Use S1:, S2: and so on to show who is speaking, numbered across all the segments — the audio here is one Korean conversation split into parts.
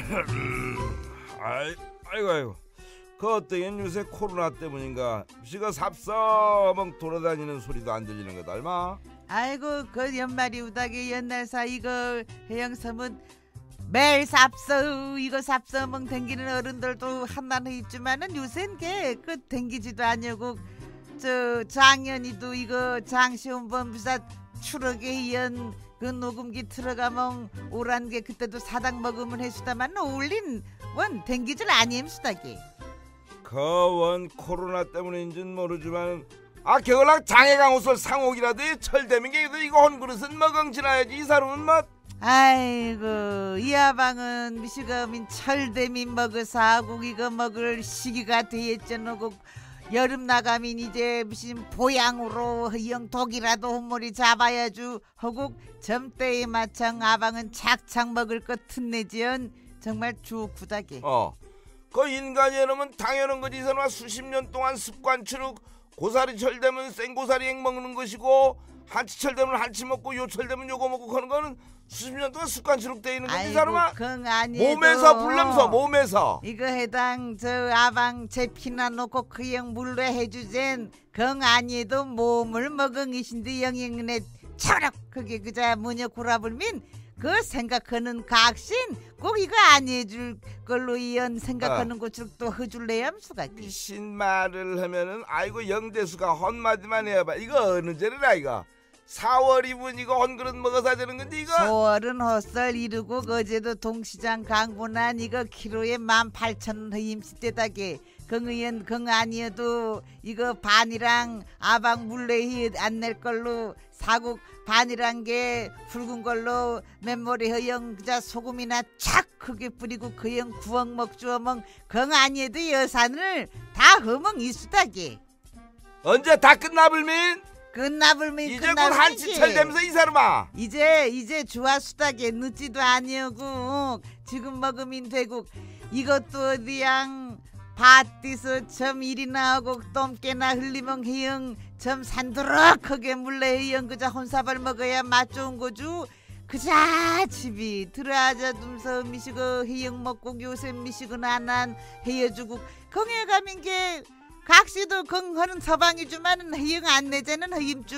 S1: 아이고. 그 어때긴 요새 코로나 때문인가 시가 삽서먹 돌아다니는 소리도 안 들리는 거다 얼마?
S2: 아이고 그 연말이 우다게 옛날사 이거 해영섬은 매일 삽서 이거 삽서먹 댕기는 어른들도 한나는 있지만은 요샌 게그 댕기지도 아니고 저 장년이도 이거 장시온범 비사 추럭에 연 그 녹음기 들어가면 오란 게 그때도 사당 먹으면 해수다만 어울린 원 댕기질 아니엠수다게.
S1: 그원 코로나 때문인지는 모르지만 겨울랑 장해강 옷을 상옥이라도 철대민 게 이거 한 그릇은 먹엉 지나야지 이 사람은 뭐.
S2: 아이고 이 아방은 미시거민 철대민 먹어서 하고 이거 먹을 시기가 되었잖아고. 여름 나가면 이제 무슨 보양으로 영 독이라도 홈머리 잡아야주 하고 점때에 마창 아방은 착착 먹을 것 튼내지연 정말 좋구다게.
S1: 그 인간이 이러면 당연한 거지. 이 사람아 수십 년 동안 습관처럼 고사리 철 되면 생고사리 앵 먹는 것이고 한치철 되면 한치 먹고 요철 되면 요거 먹고 하는 거는 수십 년 동안 습관처럼 돼 있는 거지. 이 사람아 몸에서 불면서 몸에서
S2: 이거 해당 저 아방 제 피나 놓고 그형 물로 해주젠 경 아니에도 몸을 먹응이신데 영영네 철학 그게 그자 뭐냐 구라불민 그 생각하는 각신 꼭 이거 아니해줄 걸로 이연 생각하는 것으로 또 해줄래야 함수가
S1: 미신 말을 하면은 아이고 영대수가 헛마디만 해봐. 이거 어느 제리라 이거 4월이면 이거 한 그릇 먹어서 되는 건데 이거
S2: 4월은 헛설 이르고 어제도 동시장 강분한 이거 키로에 18,000원 힘시대다게 긍의연 긍 아니어도 이거 반이랑 아방 물레히 안 낼 걸로 사국 반이란 게 붉은 걸로 맨머리 허영 그자 소금이나 착 크게 뿌리고 그형 구억 먹주어멍 긍 아니어도 여산을 다 허멍 이수다게.
S1: 언제 다 끝나불민?
S2: 끝나불민
S1: 이제 곧 한치철 되면서 이 사람아
S2: 이제 좋아수다게 늦지도 아니오고 지금 먹으면 되고 이것도 어디양 밭에서 점 일이나 하고 똥개나 흘리멍 해영 점 산도락하게 물레 해영 그자 혼사발 먹어야 맛 좋은 거주. 그자 집이 들어아자 둠서 미시고 해영 먹고 요새 미시고 나난 해여주고 경에 가면 게 각시도 긍허는 서방이주만은 허영 안 내자는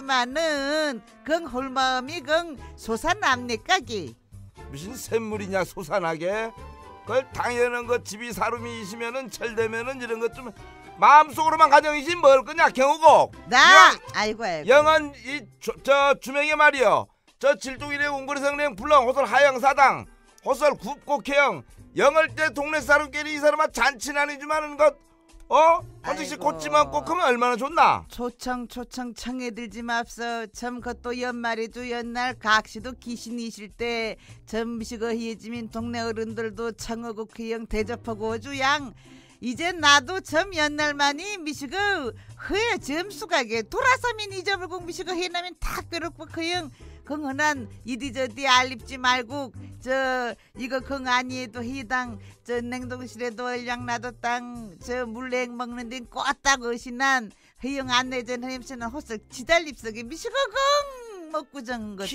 S2: 허임주만은 긍 홀마음이 긍 솟아남네까기.
S1: 무슨 샘물이냐 솟아나게. 그걸 당연한 거 집이 사람이시면은 철되면은 이런 것 좀 마음속으로만 가정이지 뭘 거냐 경우고
S2: 아이고
S1: 영은 저 주명이 말이여 저 질동이래 웅거리성령 불렁 호설 하영사당 호설 굽곡해영 영을 때 동네 사람끼리 이 사람아 잔치는 아니지만은 것 한쪽씩 꽂지만 꼭 하면 얼마나 좋나.
S2: 초청 청해 들지 맙소. 참 그것도 연말에도 연날 각시도 귀신이실 때 점시고 해지민 동네 어른들도 청하고 그형 대접하고 주양 이제 나도 점 연날만이 미시고 허에 점수가게 돌아서면 잊어버리고 미시고 해나면 다 그렇고 그형 긍헌한 이디저디 알립지 말고 저 이거 긍 아니에도 해당 저 냉동실에도 얼량 놔뒀당 저 물냉 먹는 데는 껐다고 어신난 허영 안내전 허임씨는 호석 지달립석에 미시고 긍 먹고 정은 것도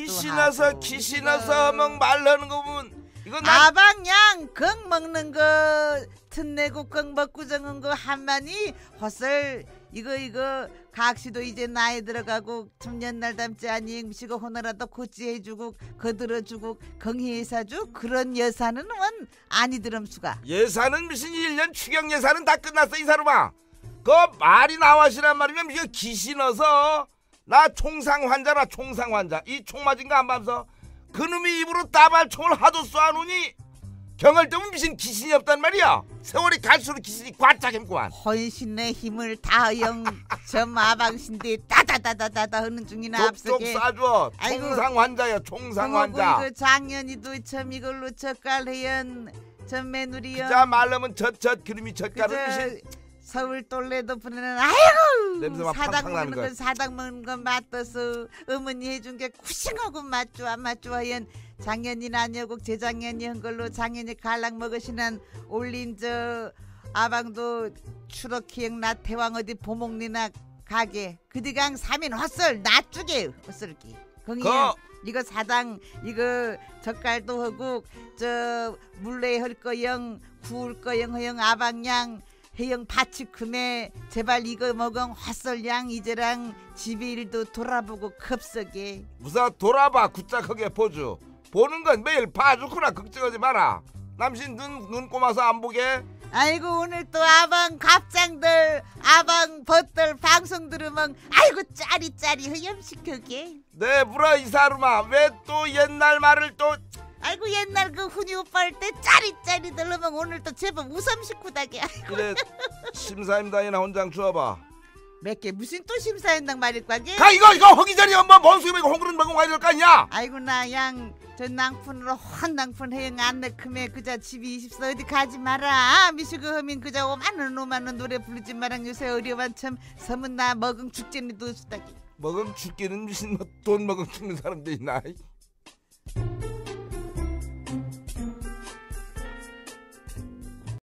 S1: 기신어서 막 말하는 거 보면 이건
S2: 아방양 긍 먹는 거 튼내고 긍 먹고 정은 거 한마니 헛설 이거 각시도 이제 나이 들어가고 청년날 닮지 아니 음식을 호너라도 고치해주고 거들어주고 경희해사주 그런 여사는 원 아니더럼수가.
S1: 예산은 무슨 1년 추경 예산은 다 끝났어 이 사람아. 그 말이 나와시란 말이면 이거 기신어서 나 총상 환자라 총상 환자 이 총 맞은 거 안 봐서 그놈이 입으로 따발총을 하도 쏘아놓으니 경을 때면 무슨 기신이 없단 말이야. 세월이 갈수록 기신이 과짝 힘구만.
S2: 헌신의 힘을 다영 저 마방신데 따다다다다다 하는 중이나 앞서게.
S1: 쏙쏙 쏴줘. 총상 환자야 총상 환자.
S2: 이거 작년이도 참 이걸로 젓갈해연 전 며느리연.
S1: 자 말하면 젖 그림이 젓갈은 무슨.
S2: 서울 돌레도 부르는 아이고
S1: 사당
S2: 먹는 건 사당 먹는 건 맛떠서 어머니 해준 게 구싱하고 맛좋아 맛좋아연 작년이 아니고 재작년이 한 걸로 작년에 갈랑 먹으시는 올린 저 아방도 추럭기행 나태왕 어디 보목리나 가게 그디강 3인 헛설 낫주게 헛설기 거기야 이거 사당 이거 젓갈도 하고 저 물레 할 거영 구울 거영 허영 아방양 해영 파치 크네 제발 이거 먹은 화설양 이제랑 집에 일도 돌아보고 컵석에
S1: 무사 돌아봐 굿짝하게 보주. 보는 건 매일 봐주구나. 걱정하지 마라. 남신 눈 꼬마서 안 보게.
S2: 아이고 오늘 또 아방 갑장들 아방 벗들 방송 들으면 아이고 짜리짜리 허염시켜게.
S1: 네 불어 이 사람아. 왜 또 옛날 말을 또.
S2: 아이고 옛날 그 훈이 오빠 할 때 짜리짜리 들으면 오늘 또 제법 우섬시쿠다게.
S1: 그래 심사임당이나 혼장 주어봐.
S2: 몇 개 무슨 또 심사했단 말일 거게.
S1: 가 이거 허기 전에 엄마 뭔수이 홍그런 먹고 가야 될 거 아니야.
S2: 아이고 나 양 저 낭푼으로 헌낭푼 해영 안 넣으면 그자 집이 20서 어디 가지 마라. 미시그 허민 그자 오만원 노래 부르지 마랑 요새 어려운 참 서문 나 먹은 죽전에도 수다기.
S1: 먹음 죽기는 무슨 돈 먹음 죽는 사람들이 있나.